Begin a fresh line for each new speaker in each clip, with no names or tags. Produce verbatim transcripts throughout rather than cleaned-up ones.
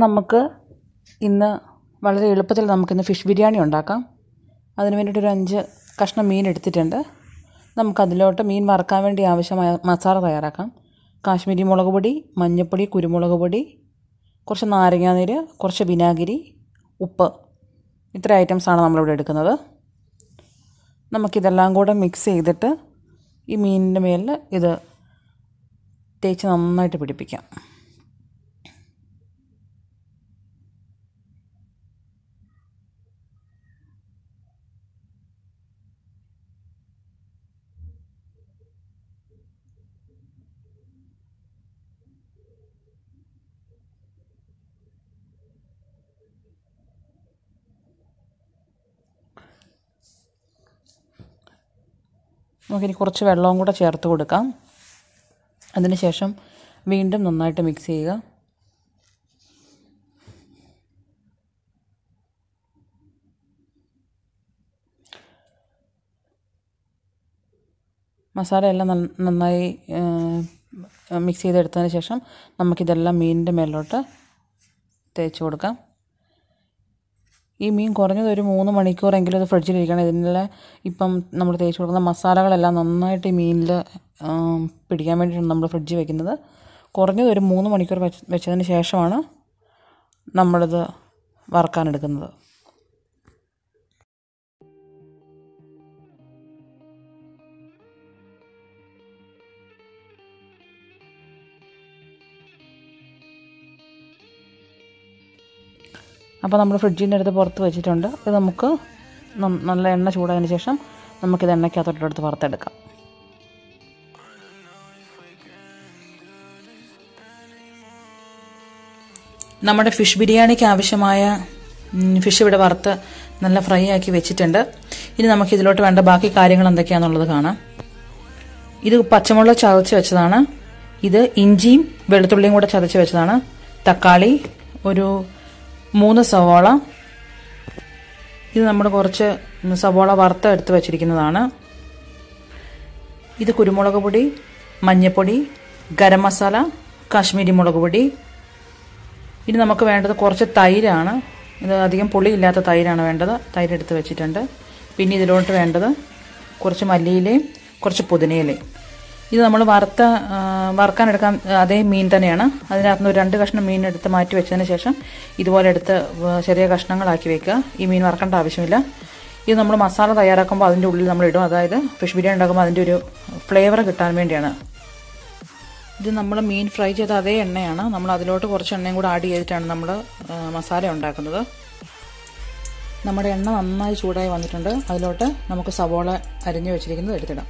നമുക്ക് ഇന്ന് വളരെ എളുപ്പത്തിൽ നമുക്കിന്ന് ഫിഷ് ബിരിയാണി ഉണ്ടാക്കാം. അതിന് വേണ്ടിയിട്ടൊരു അഞ്ച് കഷ്ണം മീൻ എടുത്തിട്ടുണ്ട്. നമുക്കതിലോട്ട് മീൻ വറുക്കാൻ വേണ്ടി ആവശ്യമായ മസാല തയ്യാറാക്കാം. കാശ്മീരി മുളക് പൊടി, മഞ്ഞൾപ്പൊടി, കുരുമുളക് പൊടി, കുറച്ച് നാരങ്ങാനീര്, കുറച്ച് വിനാഗിരി, ഉപ്പ്, ഇത്ര ഐറ്റംസാണ് നമ്മളിവിടെ എടുക്കുന്നത്. നമുക്കിതെല്ലാം കൂടെ മിക്സ് ചെയ്തിട്ട് ഈ മീനിൻ്റെ മേലിൽ ഇത് തേച്ച് നന്നായിട്ട് പിടിപ്പിക്കാം. നമുക്കിനി കുറച്ച് വെള്ളവും കൂടെ ചേർത്ത് കൊടുക്കാം. അതിനുശേഷം വീണ്ടും നന്നായിട്ട് മിക്സ് ചെയ്യുക. മസാല എല്ലാം നന്നായി മിക്സ് ചെയ്തെടുത്തതിന് ശേഷം നമുക്കിതെല്ലാം മീനിൻ്റെ മേലോട്ട് തേച്ച് കൊടുക്കാം. ഈ മീൻ കുറഞ്ഞത് ഒരു മൂന്ന് മണിക്കൂറെങ്കിലും ഇത് ഫ്രിഡ്ജിലിരിക്കണം. ഇതിൻ്റെ ഇപ്പം നമ്മൾ തേച്ച് കൊടുക്കുന്ന മസാലകളെല്ലാം നന്നായിട്ട് ഈ മീനിൽ പിടിക്കാൻ വേണ്ടിയിട്ടാണ് നമ്മൾ ഫ്രിഡ്ജിൽ വെക്കുന്നത്. കുറഞ്ഞത് ഒരു മൂന്ന് മണിക്കൂർ വെച്ച് വെച്ചതിന് ശേഷമാണ് നമ്മളിത് വറുക്കാനെടുക്കുന്നത്. അപ്പോൾ നമ്മൾ ഫ്രിഡ്ജിൻ്റെ അടുത്ത് പുറത്ത് വെച്ചിട്ടുണ്ട്. ഇത് നമുക്ക് നല്ല എണ്ണ ചൂടായതിന് ശേഷം നമുക്കിത് എണ്ണയ്ക്കകത്തോട്ടെടുത്ത് വറുത്തെടുക്കാം. നമ്മുടെ ഫിഷ് ബിരിയാണിക്ക് ആവശ്യമായ ഫിഷ് ഇവിടെ വറുത്ത് നല്ല ഫ്രൈ ആക്കി വെച്ചിട്ടുണ്ട്. ഇനി നമുക്കിതിലോട്ട് വേണ്ട ബാക്കി കാര്യങ്ങൾ എന്തൊക്കെയാണെന്നുള്ളത് കാണാം. ഇത് പച്ചമുളക് ചതച്ച് വെച്ചതാണ്. ഇത് ഇഞ്ചിയും വെളുത്തുള്ളിയും കൂടെ ചതച്ച് വെച്ചതാണ്. തക്കാളി, ഒരു മൂന്ന് സവോള, ഇത് നമ്മൾ കുറച്ച് സവോള വറുത്ത് എടുത്ത് വെച്ചിരിക്കുന്നതാണ്. ഇത് കുരുമുളക് പൊടി, മഞ്ഞൾപ്പൊടി, ഗരം മസാല, കാശ്മീരി മുളക് പൊടി. ഇനി നമുക്ക് വേണ്ടത് കുറച്ച് തൈരാണ്. ഇത് അധികം പുളിയില്ലാത്ത തൈരാണ് വേണ്ടത്. തൈര് എടുത്ത് വെച്ചിട്ടുണ്ട്. പിന്നെ ഇതിലോട്ട് വേണ്ടത് കുറച്ച് മല്ലിയിലയും കുറച്ച് പുതിനയിലയും. ഇത് നമ്മൾ വറുത്ത വറുക്കാനെടുക്കാൻ അതേ മീൻ തന്നെയാണ്. അതിനകത്ത് നിന്ന് രണ്ട് കഷ്ണം മീൻ എടുത്ത് മാറ്റി വെച്ചതിന് ശേഷം ഇതുപോലെ എടുത്ത് ചെറിയ കഷ്ണങ്ങളാക്കി വെക്കുക. ഈ മീൻ വറുക്കേണ്ട ആവശ്യമില്ല. ഇത് നമ്മൾ മസാല തയ്യാറാക്കുമ്പോൾ അതിൻ്റെ ഉള്ളിൽ നമ്മൾ ഇടും. അതായത് ഫിഷ് ബിരിയാണി ഉണ്ടാക്കുമ്പോൾ അതിൻ്റെ ഒരു ഫ്ലേവർ കിട്ടാൻ വേണ്ടിയാണ്. ഇത് നമ്മൾ മീൻ ഫ്രൈ ചെയ്ത അതേ എണ്ണയാണ്. നമ്മൾ അതിലോട്ട് കുറച്ച് എണ്ണയും കൂടെ ആഡ് ചെയ്തിട്ടാണ് നമ്മൾ മസാല ഉണ്ടാക്കുന്നത്. നമ്മുടെ എണ്ണ നന്നായി ചൂടായി വന്നിട്ടുണ്ട്. അതിലോട്ട് നമുക്ക് സവോള അരിഞ്ഞു വെച്ചിരിക്കുന്നത് എടുത്തിടാം.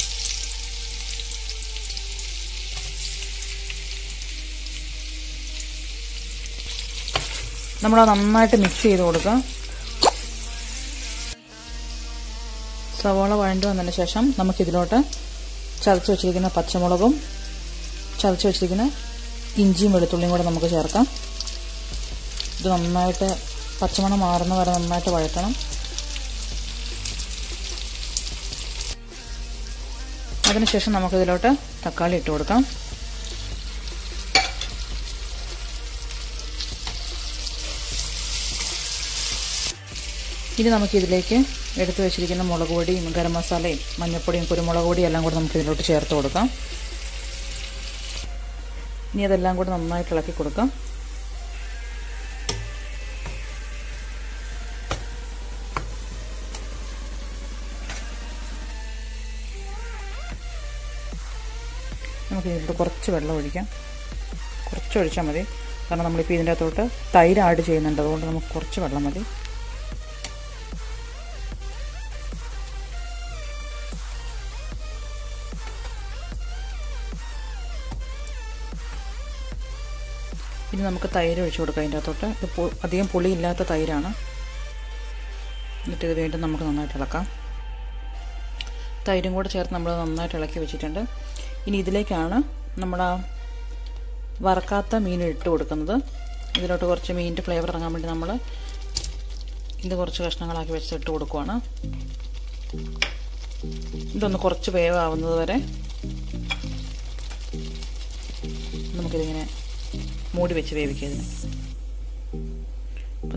നമ്മളത് നന്നായിട്ട് മിക്സ് ചെയ്ത് കൊടുക്കുക. സവോള വഴണ്ടി വന്നതിന് ശേഷം നമുക്കിതിലോട്ട് ചതച്ച് വെച്ചിരിക്കുന്ന പച്ചമുളകും ചതച്ച് വെച്ചിരിക്കുന്ന ഇഞ്ചിയും വെളുത്തുള്ളിയും കൂടെ നമുക്ക് ചേർക്കാം. ഇത് നന്നായിട്ട് പച്ചമണം മാറുന്ന വരെ നന്നായിട്ട് വഴറ്റണം. അതിനുശേഷം നമുക്കിതിലോട്ട് തക്കാളി ഇട്ട് കൊടുക്കാം. ഇനി നമുക്കിതിലേക്ക് എടുത്തു വെച്ചിരിക്കുന്ന മുളക് പൊടിയും ഗരം മസാലയും മഞ്ഞൾപ്പൊടിയും കുരുമുളക് പൊടിയും എല്ലാം കൂടെ നമുക്ക് ഇതിലോട്ട് ചേർത്ത് കൊടുക്കാം. ഇനി അതെല്ലാം കൂടെ നന്നായിട്ട് ഇളക്കി കൊടുക്കാം. നമുക്ക് ഇതിലോട്ട് കുറച്ച് വെള്ളം ഒഴിക്കാം. കുറച്ച് ഒഴിച്ചാൽ മതി. കാരണം നമ്മളിപ്പോൾ ഇതിൻ്റെ അകത്തോട്ട് തൈര് ആഡ് ചെയ്യുന്നുണ്ട്. അതുകൊണ്ട് നമുക്ക് കുറച്ച് വെള്ളം മതി. ഇനി നമുക്ക് തൈര് ഒഴിച്ചു കൊടുക്കാം അതിൻ്റെ അകത്തോട്ട്. ഇത് അധികം പുളിയില്ലാത്ത തൈരാണ്. എന്നിട്ട് ഇത് വീണ്ടും നമുക്ക് നന്നായിട്ട് ഇളക്കാം. തൈരും കൂടെ ചേർത്ത് നമ്മൾ നന്നായിട്ട് ഇളക്കി വെച്ചിട്ടുണ്ട്. ഇനി ഇതിലേക്കാണ് നമ്മൾ ആ വറക്കാത്ത മീൻ ഇട്ട് കൊടുക്കുന്നത്. ഇതിലോട്ട് കുറച്ച് മീനിൻ്റെ ഫ്ലേവർ ഇറങ്ങാൻ വേണ്ടി നമ്മൾ ഇത് കുറച്ച് കഷ്ണങ്ങളാക്കി വെച്ച് ഇട്ട് കൊടുക്കുവാണ്. ഇതൊന്ന് കുറച്ച് വേവാവുന്നത് വരെ നമുക്കിതിങ്ങനെ മൂടി വെച്ച് വേവിക്കുക. ഇതിന്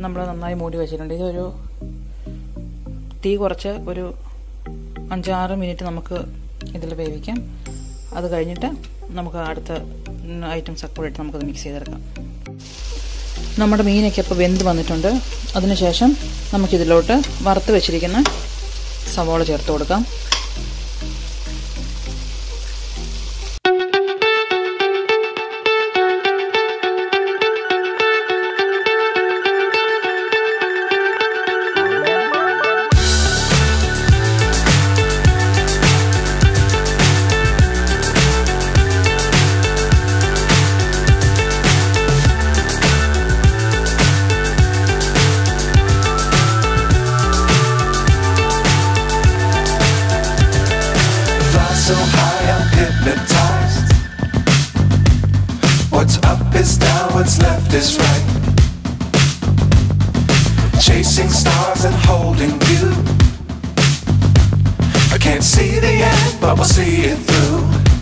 നമ്മൾ നന്നായി മൂടി വെച്ചിട്ടുണ്ട്. ഇതൊരു തീ കുറച്ച് ഒരു അഞ്ചാറ് മിനിറ്റ് നമുക്ക് ഇതിൽ വേവിക്കാം. അത് കഴിഞ്ഞിട്ട് നമുക്ക് അടുത്ത ഐറ്റംസ് ഒക്കെ കൂടെ ഇട്ട് നമുക്കത് മിക്സ് ചെയ്തെടുക്കാം. നമ്മുടെ മീനൊക്കെ ഇപ്പോൾ വെന്ത് വന്നിട്ടുണ്ട്. അതിനുശേഷം നമുക്കിതിലോട്ട് വറുത്ത് വെച്ചിരിക്കുന്ന സവോള ചേർത്ത് കൊടുക്കാം.
So high I'm hypnotized. What's up is down, what's left is right. Chasing stars and holding you. I can't see the end, but we'll see it through.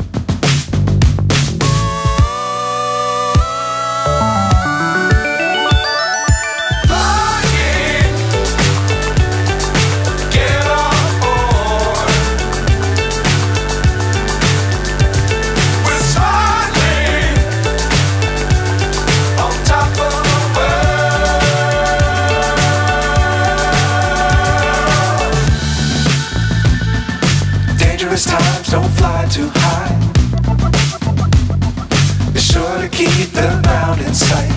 Times don't fly too high. Be sure to keep the ground in sight.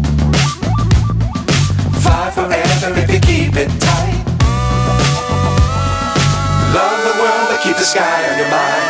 Fly forever if you keep it tight. Love the world but keep the sky on your mind.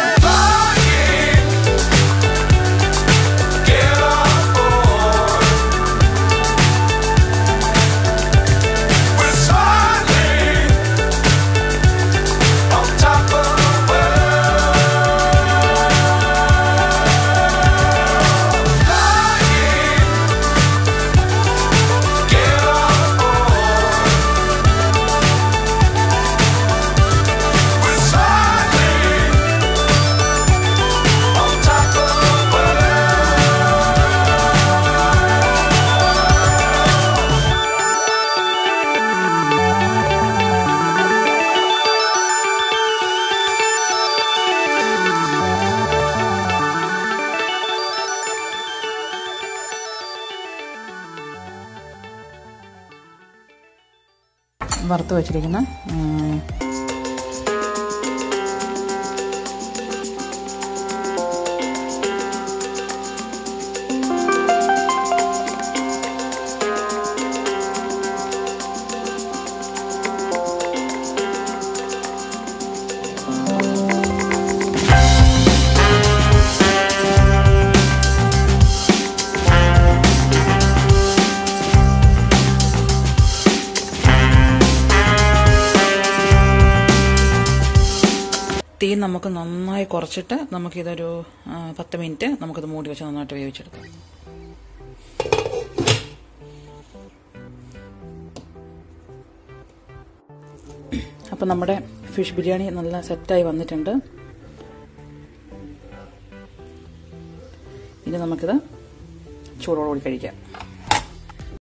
വറുത്ത് വെച്ചിരിക്കുന്ന തീ നമുക്ക് നന്നായി കുറച്ചിട്ട് നമുക്കിതൊരു പത്ത് minute നമുക്കിത് മൂടി വെച്ച് നന്നായിട്ട് വേവിച്ചെടുക്കാം. അപ്പം നമ്മുടെ ഫിഷ് ബിരിയാണി നല്ല സെറ്റായി വന്നിട്ടുണ്ട്. ഇനി നമുക്കിത് ചൂടോടുകൂടി കഴിക്കാം.